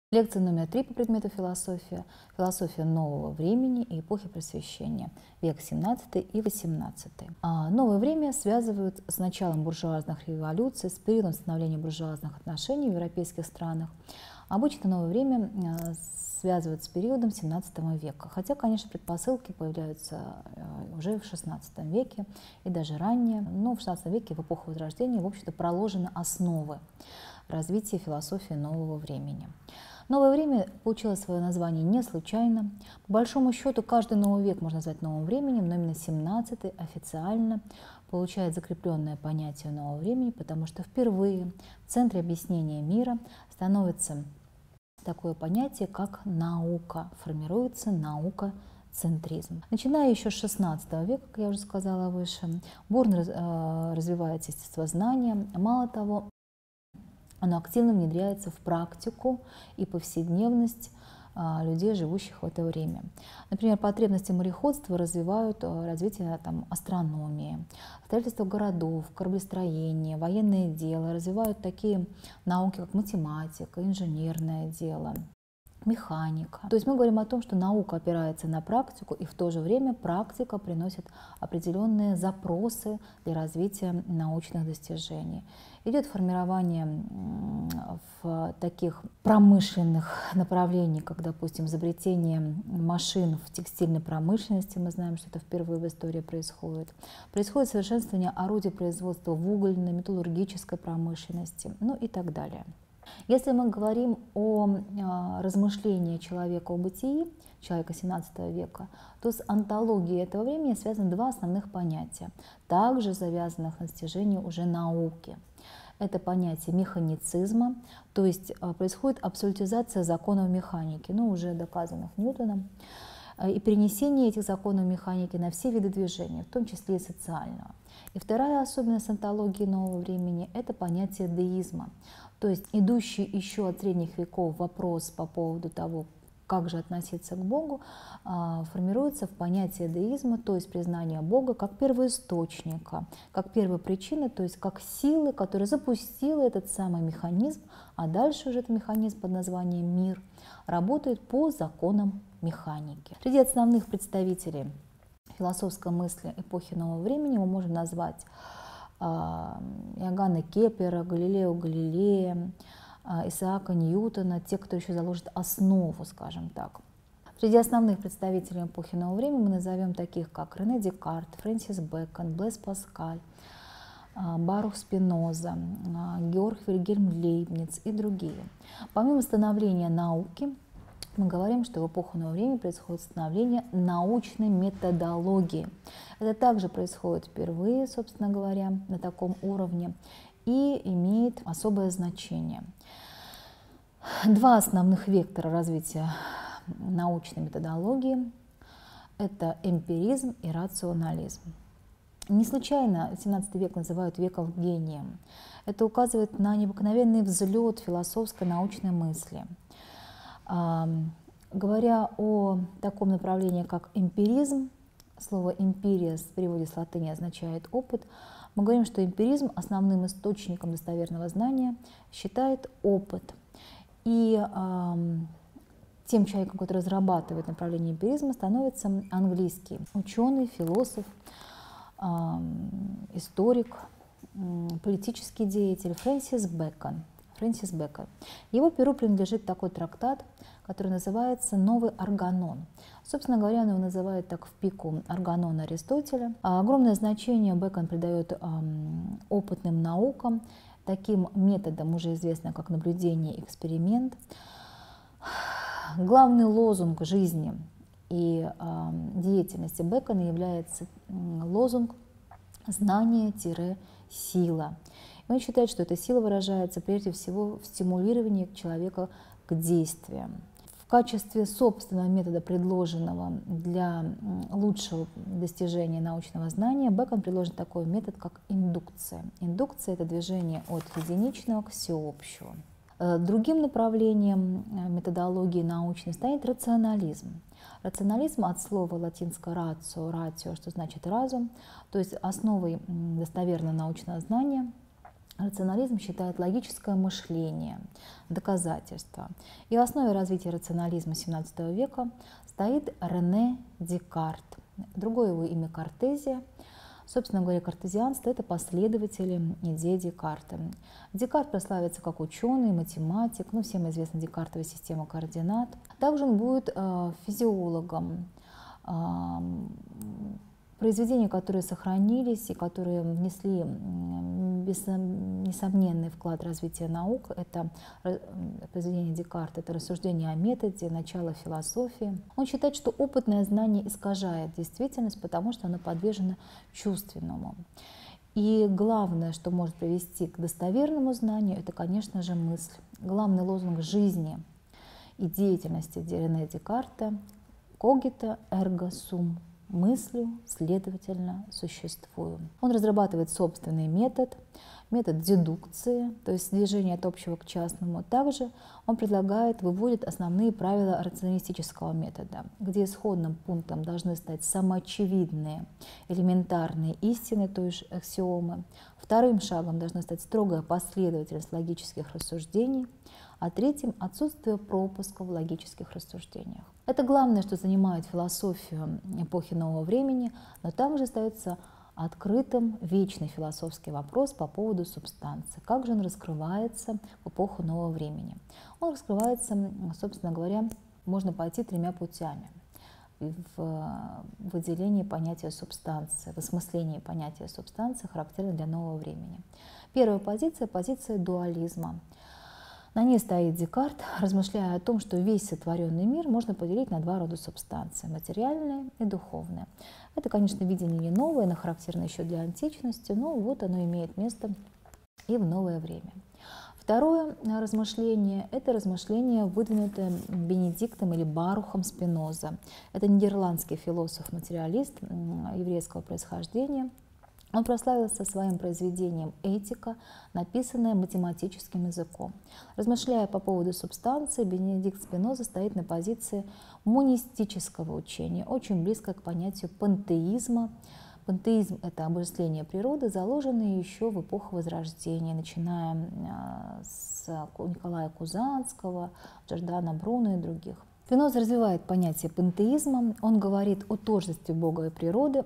Лекция номер 3 по предмету философия. Философия нового времени и эпохи Просвещения. Век 17 и 18. Новое время связывают с началом буржуазных революций, с периодом становления буржуазных отношений в европейских странах. Обычно новое время связывают с периодом 17 века. Хотя, конечно, предпосылки появляются уже в 16 веке и даже ранее. Но в 16 веке, в эпоху Возрождения, в общем-то, проложены основы развития философии нового времени. Новое время получило свое название не случайно. По большому счету, каждый новый век можно назвать новым временем, но именно 17-й официально получает закрепленное понятие нового времени, потому что впервые в центре объяснения мира становится такое понятие, как наука. Формируется наукоцентризм. Начиная еще с 16 века, как я уже сказала выше, бурно развивается естествознание. Мало того, оно активно внедряется в практику и повседневность людей, живущих в это время. Например, потребности мореходства развивают развитие астрономии, строительство городов, кораблестроение, военное дело, развивают такие науки, как математика, инженерное дело, механика. То есть мы говорим о том, что наука опирается на практику, и в то же время практика приносит определенные запросы для развития научных достижений. Идет формирование в таких промышленных направлениях, как, допустим, изобретение машин в текстильной промышленности. Мы знаем, что это впервые в истории происходит. Происходит совершенствование орудий производства в угольной, металлургической промышленности, ну и так далее. Если мы говорим о размышлении человека о бытии, человека 17 века, то с онтологией этого времени связаны два основных понятия, также завязанных на достижении уже науки. Это понятие механицизма, то есть происходит абсолютизация законов механики, уже доказанных Ньютоном, и перенесение этих законов механики на все виды движения, в том числе и социального. И вторая особенность онтологии нового времени – это понятие деизма, то есть идущий еще от средних веков вопрос по поводу того, как же относиться к Богу, формируется в понятие деизма, то есть признание Бога как первоисточника, как первопричины, то есть как силы, которая запустила этот самый механизм, а дальше уже этот механизм под названием мир работает по законам механики. Среди основных представителей философской мысли эпохи нового времени мы можем назвать Иоганна Кеплера, Галилео Галилея, Исаака Ньютона, те, кто еще заложит основу, скажем так. Среди основных представителей эпохи нового времени мы назовем таких, как Рене Декарт, Фрэнсис Бэкон, Блэс Паскаль, Барух Спиноза, Георг Вильгельм Лейбниц и другие. Помимо становления науки, мы говорим, что в эпоху нового времени происходит становление научной методологии. Это также происходит впервые, собственно говоря, на таком уровне и имеет особое значение. Два основных вектора развития научной методологии – это эмпиризм и рационализм. Не случайно 17 век называют веком гения. Это указывает на необыкновенный взлет философской научной мысли. Говоря о таком направлении, как эмпиризм, слово «эмпирия» в переводе с латыни означает «опыт», мы говорим, что эмпиризм основным источником достоверного знания считает опыт. И тем человеком, который разрабатывает направление эмпиризма, становится английский ученый, философ, историк, политический деятель Фрэнсис Бэкон. Его перу принадлежит такой трактат, который называется «Новый органон». Собственно говоря, он его называет так в пику органона Аристотеля. Огромное значение Бэкон придает опытным наукам, таким методам, уже известным как наблюдение и эксперимент. Главный лозунг жизни и деятельности Бэкона является лозунг «знание-сила». Он считает, что эта сила выражается прежде всего в стимулировании человека к действиям. В качестве собственного метода, предложенного для лучшего достижения научного знания, Бэкон предложит такой метод, как индукция. Индукция – это движение от единичного к всеобщему. Другим направлением методологии научной станет рационализм. Рационализм от слова латинского «ratio», «ratio», что значит «разум», то есть основой достоверного научного знания Рационализм считает логическое мышление, доказательства. И в основе развития рационализма XVII века стоит Рене Декарт. Другое его имя Картезия. Собственно говоря, картезианство — это последователи идей Декарта. Декарт прославится как ученый, математик, всем известна Декартова система координат. Также он будет физиологом. Произведения, которые сохранились и которые внесли несомненный вклад в развитие наук, это произведение Декарта, это рассуждение о методе, начало философии. Он считает, что опытное знание искажает действительность, потому что оно подвержено чувственному. И главное, что может привести к достоверному знанию, это, конечно же, мысль. Главный лозунг жизни и деятельности Рене Декарта «Cogito ergo sum». Мыслю, следовательно, существую. Он разрабатывает собственный метод дедукции, то есть движение от общего к частному. Также он выводит основные правила рационалистического метода, где исходным пунктом должны стать самоочевидные, элементарные истины, то есть аксиомы. Вторым шагом должна стать строгая последовательность логических рассуждений, а третьим — отсутствие пропусков в логических рассуждениях. Это главное, что занимает философию эпохи нового времени, но также остается открытым вечный философский вопрос по поводу субстанции. Как же он раскрывается в эпоху нового времени? Он раскрывается, собственно говоря, можно пойти 3 путями в выделении понятия субстанции, в осмыслении понятия субстанции, характерно для нового времени. Первая позиция — позиция дуализма. На ней стоит Декарт, размышляя о том, что весь сотворенный мир можно поделить на 2 рода субстанции – материальное и духовное. Это, конечно, видение не новое, оно характерно еще для античности, но вот оно имеет место и в новое время. Второе размышление – это размышление, выдвинутое Бенедиктом или Барухом Спиноза. Это нидерландский философ-материалист еврейского происхождения. Он прославился своим произведением «Этика», написанное математическим языком. Размышляя по поводу субстанции, Бенедикт Спиноза стоит на позиции монистического учения, очень близко к понятию пантеизма. Пантеизм — это обожествление природы, заложенное еще в эпоху Возрождения, начиная с Николая Кузанского, Джордано Бруно и других. Спиноза развивает понятие пантеизма, он говорит о тождестве Бога и природы.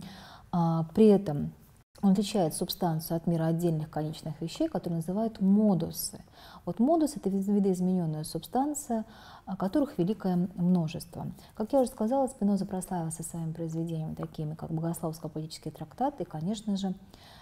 При этом он отличает субстанцию от мира отдельных конечных вещей, которые называют модусы. Вот модус — это видоизмененная субстанция, которых великое множество. Как я уже сказала, Спиноза прославился своими произведениями, такими как богословско-политический трактат и, конечно же,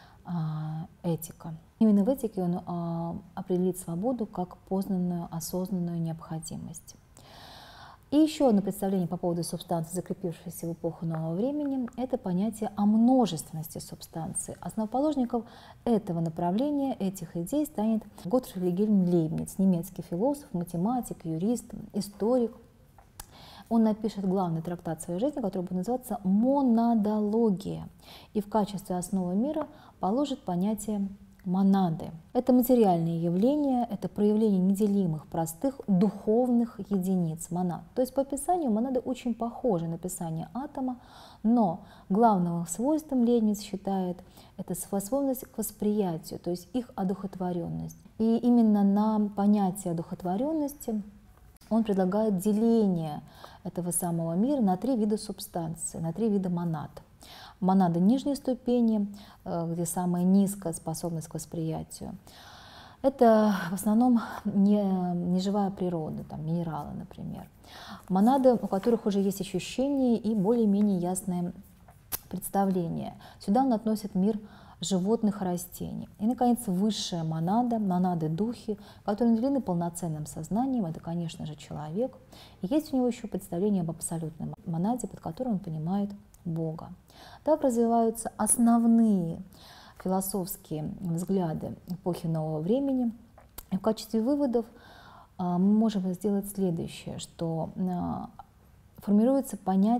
этика. Именно в этике он определит свободу как познанную, осознанную необходимость. И еще одно представление по поводу субстанции, закрепившееся в эпоху нового времени, это понятие о множественности субстанции. Основоположником этого направления, этих идей станет Готфрид Вильгельм Лейбниц, немецкий философ, математик, юрист, историк. Он напишет главный трактат своей жизни, который будет называться «Монадология», и в качестве основы мира положит понятие монады. Это материальные явления, это проявление неделимых, простых, духовных единиц монад. То есть по описанию монады очень похожи на описание атома, но главным свойством Лейбниц считает это способность к восприятию, то есть их одухотворенность. И именно на понятие одухотворенности он предлагает деление этого самого мира на 3 вида субстанции, на 3 вида монад. Монады нижней ступени, где самая низкая способность к восприятию. Это в основном не живая природа, там, минералы, например. Монады, у которых уже есть ощущение и более-менее ясное представление. Сюда он относит мир животных и растений. И, наконец, высшая монада, монады-духи, которые наделены полноценным сознанием, это, конечно же, человек. И есть у него еще представление об абсолютной монаде, под которой он понимает Бога. Так развиваются основные философские взгляды эпохи нового времени. И в качестве выводов мы можем сделать следующее, что формируется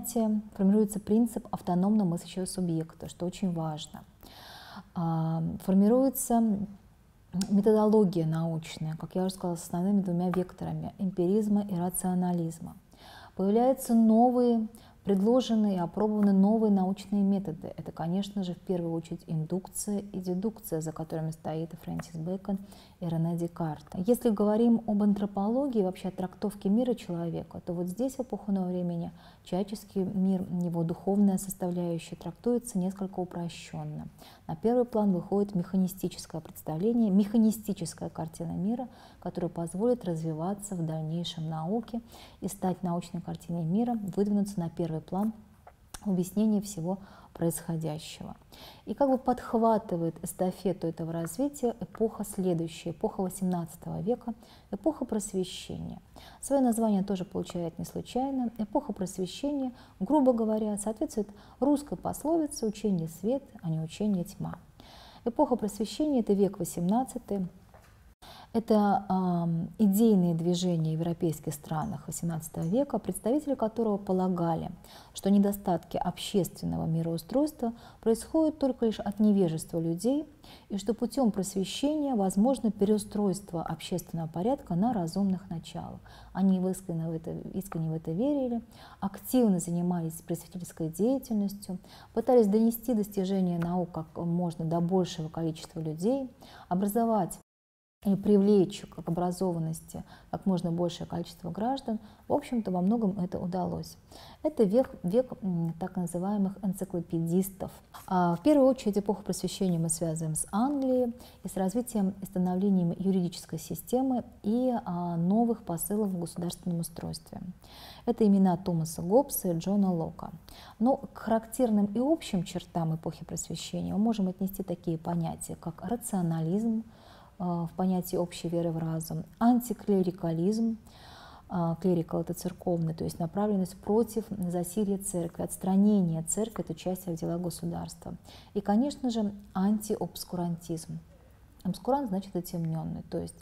принцип автономно мыслящего субъекта, что очень важно. Формируется методология научная, как я уже сказала, с основными 2 векторами — эмпиризма и рационализма. Появляются новые предложены и опробованы новые научные методы. Это, конечно же, в первую очередь индукция и дедукция, за которыми стоит и Фрэнсис Бэкон, и Рене Декарт. Если говорим об антропологии, вообще о трактовке мира человека, то вот здесь в эпоху нового времени человеческий мир, его духовная составляющая трактуется несколько упрощенно. На первый план выходит механистическое представление, механистическая картина мира, которая позволит развиваться в дальнейшем науке и стать научной картиной мира, выдвинуться на первый план в объяснении всего происходящего. И как бы подхватывает эстафету этого развития эпоха следующая, эпоха XVIII века, эпоха Просвещения. Свое название тоже получает не случайно. Эпоха Просвещения, грубо говоря, соответствует русской пословице «учение свет, а не учение тьма». Эпоха Просвещения – это век XVIII. Это идейные движения в европейских странах XVIII века, представители которого полагали, что недостатки общественного мироустройства происходят только лишь от невежества людей, и что путем просвещения возможно переустройство общественного порядка на разумных началах. Они искренне в это верили, активно занимались просветительской деятельностью, пытались донести достижения наук как можно до большего количества людей, образовать и привлечь к образованности как можно большее количество граждан. В общем-то, во многом это удалось. Это век так называемых энциклопедистов. В первую очередь эпоху Просвещения мы связываем с Англией и с развитием и становлением юридической системы и новых посылов в государственном устройстве. Это имена Томаса Гоббса и Джона Лока. Но к характерным и общим чертам эпохи Просвещения мы можем отнести такие понятия, как рационализм, в понятии общей веры в разум, антиклерикализм, клерикал — это церковный, то есть направленность против засилья церкви, отстранение церкви от участия в делах государства. И, конечно же, антиобскурантизм. Обскурант значит отемненный, то есть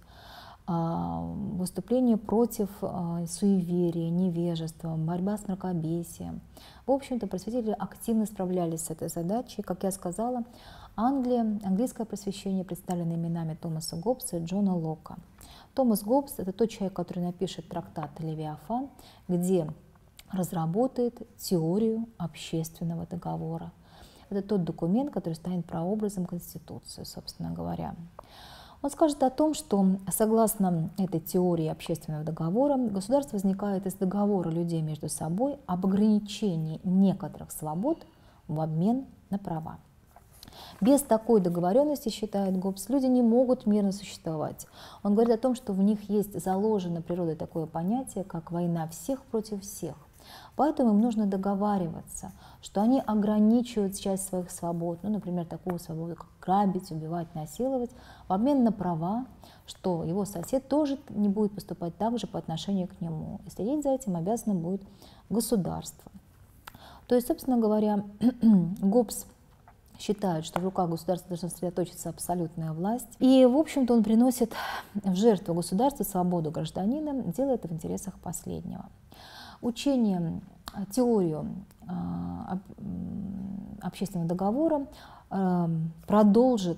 выступление против суеверия, невежества, борьба с мракобесием. В общем-то, просветители активно справлялись с этой задачей. Как я сказала, английское просвещение представлено именами Томаса Гоббса и Джона Лока. Томас Гоббс — это тот человек, который напишет трактат «Левиафан», где разработает теорию общественного договора. Это тот документ, который станет прообразом Конституции, собственно говоря. Он скажет о том, что согласно этой теории общественного договора, государство возникает из договора людей между собой об ограничении некоторых свобод в обмен на права. Без такой договоренности, считает Гоббс, люди не могут мирно существовать. Он говорит о том, что в них есть заложено природой такое понятие, как война всех против всех. Поэтому им нужно договариваться, что они ограничивают часть своих свобод, например, такую свободу, как грабить, убивать, насиловать, в обмен на права, что его сосед тоже не будет поступать так же по отношению к нему. И следить за этим обязано будет государство. То есть, собственно говоря, Гоббс считает, что в руках государства должна сосредоточиться абсолютная власть. И, в общем-то, он приносит в жертву государству свободу гражданина, делая это в интересах последнего. Учение, теорию общественного договора продолжит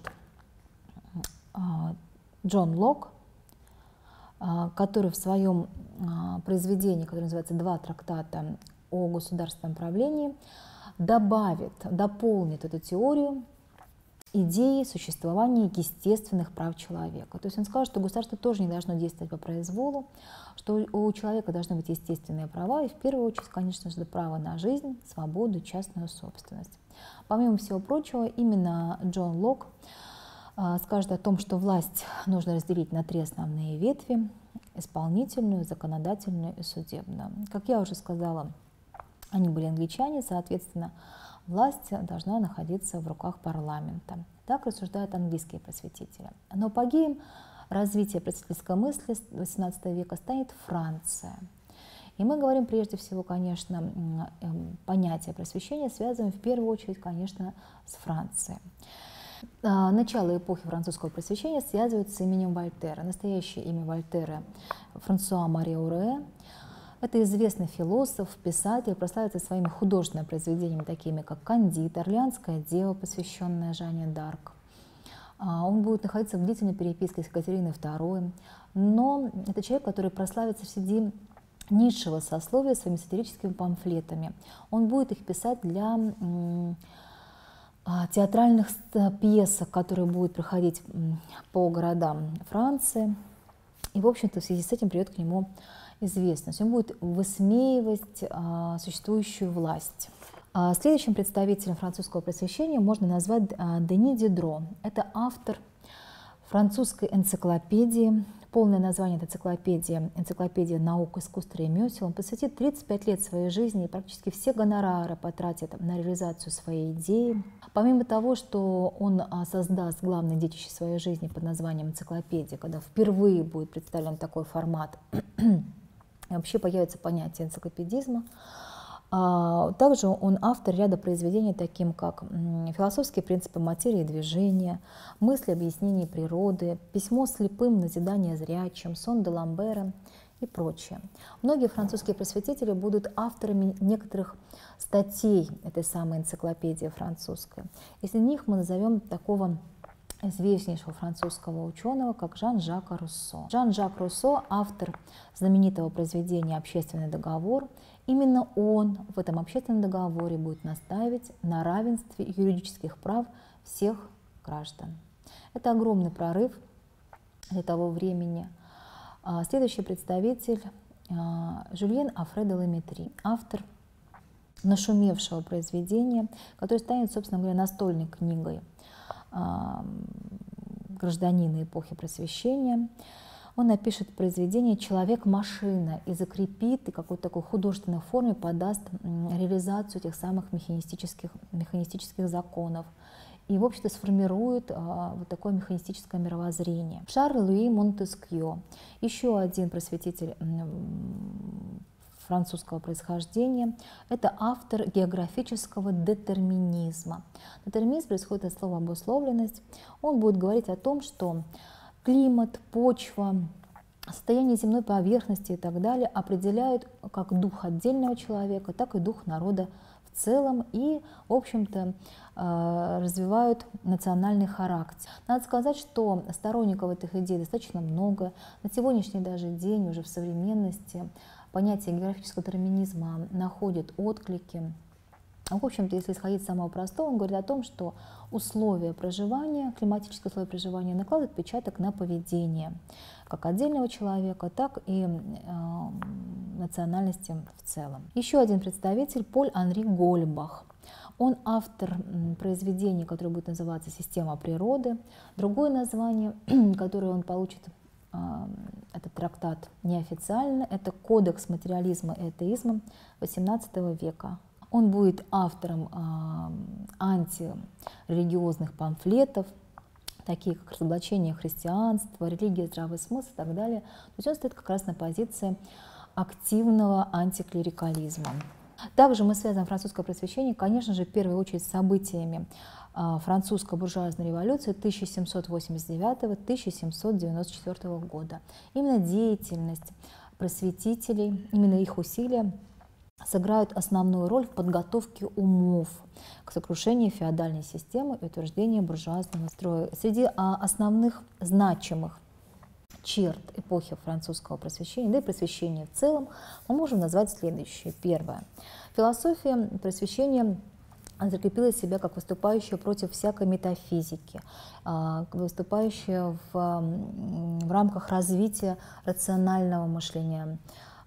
Джон Лок, который в своем произведении, которое называется «Два трактата о государственном правлении», дополнит эту теорию идеи существования естественных прав человека. То есть он скажет, что государство тоже не должно действовать по произволу, что у человека должны быть естественные права, и в первую очередь, конечно же, право на жизнь, свободу, частную собственность. Помимо всего прочего, именно Джон Лок скажет о том, что власть нужно разделить на три основные ветви: исполнительную, законодательную и судебную. Как я уже сказала, они были англичане, соответственно, власть должна находиться в руках парламента. Так рассуждают английские просветители. Но апогеем развития просветительской мысли XVIII века станет Франция. И мы говорим прежде всего, конечно, понятие просвещения связываем в первую очередь, конечно, с Францией. Начало эпохи французского просвещения связывают с именем Вольтера. Настоящее имя Вольтера — Франсуа Мари Ауре. Это известный философ, писатель, прославится своими художественными произведениями, такими как «Кандид», «Орлеанская дева», посвященная Жанне д'Арк. Он будет находиться в длительной переписке с Екатериной II, но это человек, который прославится среди низшего сословия своими сатирическими памфлетами. Он будет их писать для театральных пьесок, которые будут проходить по городам Франции. И, в общем-то, в связи с этим придет к нему известность. Он будет высмеивать существующую власть. Следующим представителем французского просвещения можно назвать Дени Дидро. Это автор французской энциклопедии. Полное название этой энциклопедии «Энциклопедия наук, искусств и ремесел». Он посвятит 35 лет своей жизни и практически все гонорары потратит на реализацию своей идеи. Помимо того, что он создаст главное детище своей жизни под названием энциклопедия, когда впервые будет представлен такой формат, и вообще появится понятие энциклопедизма, также он автор ряда произведений, таким как «Философские принципы материи и движения», «Мысли объяснений природы», «Письмо слепым, назидание зрячим», «Сон де Ламбера» и прочее. Многие французские просветители будут авторами некоторых статей этой самой энциклопедии французской. Из них мы назовем такого известнейшего французского ученого, как Жан-Жак Руссо. Жан-Жак Руссо – автор знаменитого произведения «Общественный договор». Именно он в этом общественном договоре будет настаивать на равенстве юридических прав всех граждан. Это огромный прорыв для того времени. Следующий представитель – Жюльен Офре де Ламетри, автор нашумевшего произведения, которое станет, собственно говоря, настольной книгой гражданина эпохи Просвещения. Он напишет произведение «Человек-машина» и закрепит, и какой-то такой художественной форме подаст реализацию этих самых механистических законов. И, в общем-то, сформирует вот такое механистическое мировоззрение. Шарль-Луи Монтескьё, еще один просветитель французского происхождения, это автор географического детерминизма. Детерминизм происходит от слова «обусловленность». Он будет говорить о том, что климат, почва, состояние земной поверхности и так далее определяют как дух отдельного человека, так и дух народа в целом и, в общем-то, развивают национальный характер. Надо сказать, что сторонников этих идей достаточно много. На сегодняшний даже день, уже в современности, понятие географического детерминизма находит отклики. В общем-то, если исходить из самого простого, он говорит о том, что условия проживания, климатические условия проживания накладывают отпечаток на поведение как отдельного человека, так и национальности в целом. Еще один представитель – Поль-Анри Гольбах. Он автор произведения, которое будет называться «Система природы». Другое название, которое он получит, этот трактат неофициально, это «Кодекс материализма и атеизма» XVIII века. Он будет автором антирелигиозных памфлетов, такие как «Разоблачение христианства», «Религия, здравый смысл» и так далее. То есть он стоит как раз на позиции активного антиклерикализма. Также мы связываем французское просвещение, конечно же, в первую очередь с событиями французской буржуазной революции 1789-1794 года. Именно деятельность просветителей, именно их усилия сыграют основную роль в подготовке умов к сокрушению феодальной системы и утверждению буржуазного строя. Среди основных значимых черт эпохи французского просвещения, да и просвещения в целом, мы можем назвать следующее. Первое. Философия просвещения закрепила себя как выступающая против всякой метафизики, выступающая в рамках развития рационального мышления,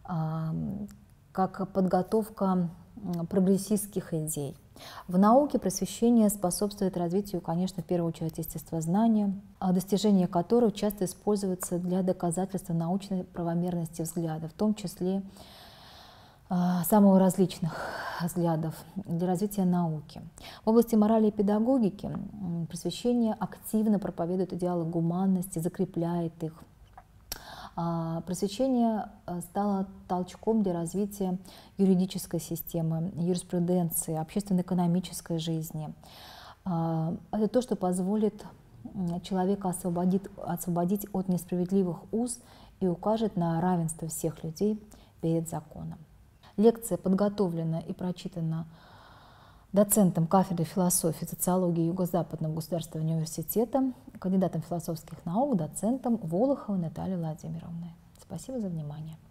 как подготовка прогрессистских идей. В науке просвещение способствует развитию, конечно, в первую очередь естествознания, достижения которого часто используются для доказательства научной правомерности взглядов, в том числе самых различных взглядов для развития науки. В области морали и педагогики просвещение активно проповедует идеалы гуманности, закрепляет их. Просвещение стало толчком для развития юридической системы, юриспруденции, общественно-экономической жизни. Это то, что позволит человека освободить от несправедливых уз и укажет на равенство всех людей перед законом. Лекция подготовлена и прочитана доцентом кафедры философии и социологии Юго-Западного государственного университета, кандидатом философских наук, доцентом Волоховой Натальей Владимировной. Спасибо за внимание.